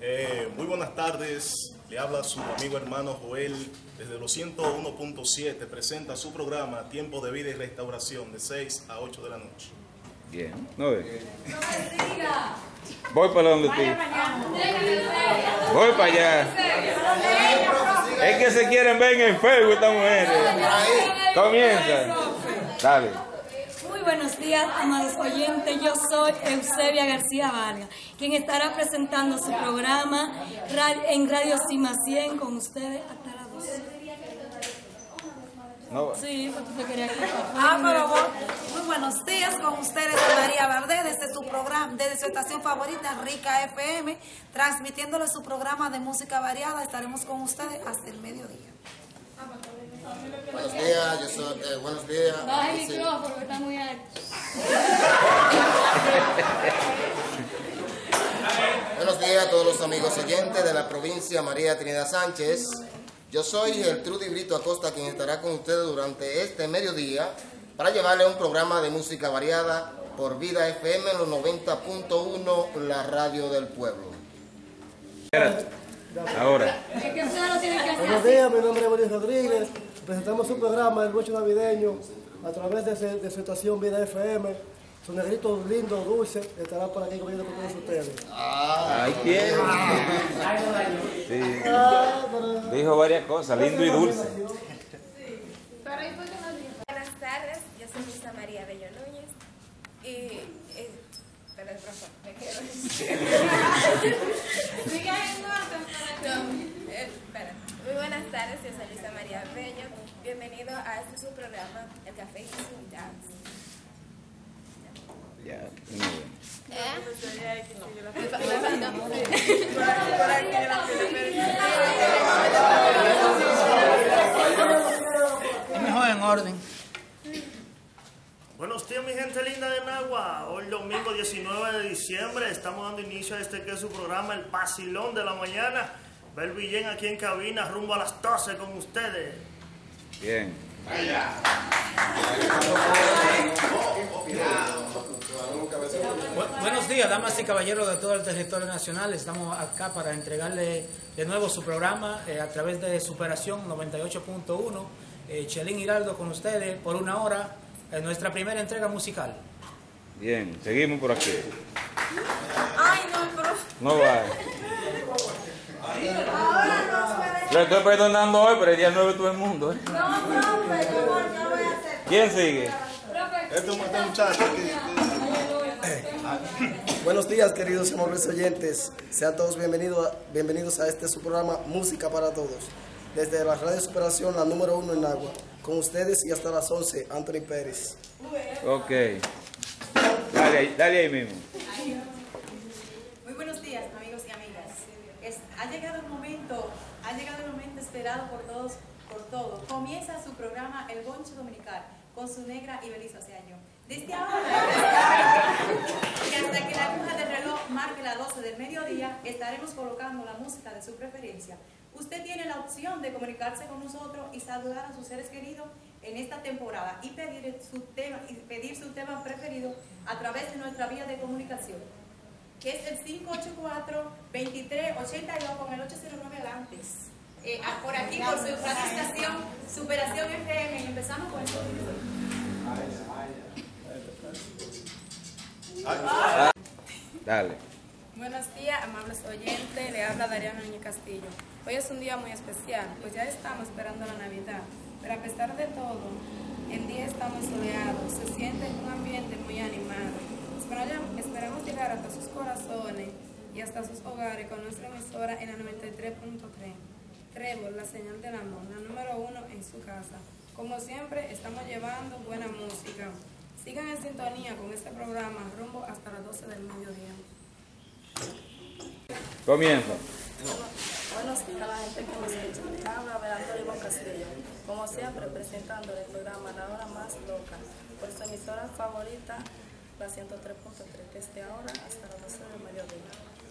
Muy buenas tardes, le habla su amigo hermano Joel desde los 101.7, presenta su programa Tiempo de Vida y Restauración de 6 a 8 de la noche. Bien, no ve. Voy para donde estoy. Voy para allá. Es que se quieren ver en Facebook estas mujeres. Comienza. Dale. Muy buenos días, amados oyentes. Yo soy Eusebia García Vargas, quien estará presentando su programa en Radio Cima 100 con ustedes hasta las 12. No. Sí, porque te quería que... pero muy buenos días con ustedes, María Valdés, desde su programa, desde su estación favorita, Rica FM, transmitiéndole su programa de música variada. Estaremos con ustedes hasta el mediodía. Buenos días, yo soy, buenos días. Baja el micrófono, que está muy alto. Buenos días a todos los amigos oyentes de la provincia María Trinidad Sánchez. Yo soy el Trudy Brito Acosta, quien estará con ustedes durante este mediodía para llevarle un programa de música variada por Vida FM en los 90.1, la radio del pueblo. Espérate. Ahora. Buenos días, mi nombre es Boris Rodríguez. Presentamos un programa del Bocho Navideño a través de su estación Vida FM. Su negrito lindo, dulce, estará por aquí comiendo con todos ustedes. Ahí tiene. Sí. Dijo varias cosas, lindo y dulce. Buenas tardes, yo soy Luisa María Bello Núñez y... pero el profesor, me quedo. Espera. Muy buenas tardes, yo soy Luisa María Bello. Bienvenido a este su programa, El Café y su Jazz. Ya, muy bien. Es mejor en orden. Buenos días, mi gente linda de Nagua. Hoy domingo 19 de diciembre estamos dando inicio a este que es su programa El Vacilón de la Mañana. Ver Villén aquí en cabina rumbo a las 12 con ustedes. Bien. Buenos días, damas y caballeros de todo el territorio nacional. Estamos acá para entregarle de nuevo su programa a través de Superación 98.1. Chelín Hiraldo con ustedes por una hora en nuestra primera entrega musical. Bien, seguimos por aquí. Ay, no, profe. No va. Lo estoy perdonando hoy, pero el día 9 todo el mundo. No, profe, ¿qué voy a hacer? ¿Quién sigue? Este muchacho Buenos días, queridos y amables oyentes. Sean todos bienvenidos a este su programa Música para Todos. Desde la Radio Superación, la número 1 en Agua. Con ustedes y hasta las 11, Anthony Pérez. Ok. Dale ahí mismo. Muy buenos días, amigos y amigas. Ha llegado el momento esperado por todos. Comienza su programa El Bonche Dominical con su negra y Belisa Oceaño. Desde ahora y hasta que la aguja del reloj marque las 12 del mediodía, estaremos colocando la música de su preferencia. Usted tiene la opción de comunicarse con nosotros y saludar a sus seres queridos en esta temporada y pedir su tema preferido a través de nuestra vía de comunicación, que es el 584-2382 con el 809 adelante. Por aquí, por su estación Superación FM, y empezamos con esto. Dale. Buenos días, amables oyentes, le habla Dariana Núñez Castillo. Hoy es un día muy especial, pues ya estamos esperando la Navidad, pero a pesar de todo, el día está muy soleado, se siente un ambiente muy animado. Esperamos llegar hasta sus corazones y hasta sus hogares con nuestra emisora en la 93.3. Trébol, la señal del amor, la número 1 en su casa. Como siempre, estamos llevando buena música. Sigan en sintonía con este programa rumbo hasta las 12 del mediodía. Comienza. Buenos días a la gente que nos escucha. Les habla Verando Limón Castillo. Como siempre, presentando el programa La Hora Más Loca por su emisora favorita, la 103.3, desde ahora hasta las 12 del mediodía.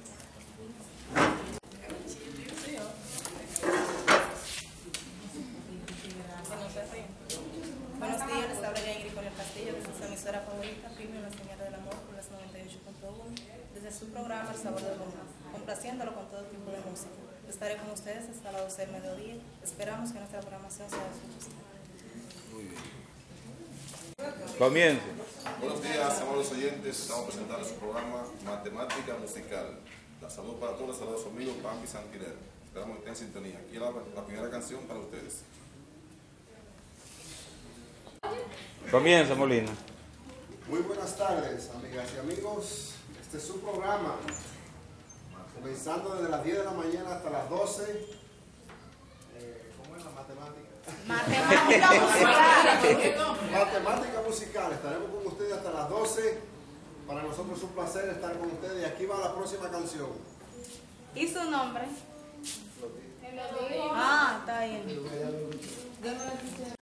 Buenos días, les habla Ingrid Correa Castillo desde su emisora favorita, Premio La Señal del Amor, por las 98.1, desde su programa sabor del mundo, complaciéndolo con todo tipo de música. Estaré con ustedes hasta las 12 del mediodía. Esperamos que nuestra programación sea de su gusto. Muy bien. Comience. Buenos días, amables oyentes. Estamos presentando su programa Matemática Musical. La salud para todos, saludos a su amigo Bambi Santinero. Esperamos que estén en sintonía. Aquí la primera canción para ustedes. Comienza, Molina. Muy buenas tardes, amigas y amigos. Este es su programa. Comenzando desde las 10 de la mañana hasta las 12. ¿Cómo es la matemática? Matemática musical. Matemática musical. Estaremos con ustedes hasta las 12. Para nosotros es un placer estar con ustedes. Y aquí va la próxima canción. ¿Y su nombre? Ah, está bien.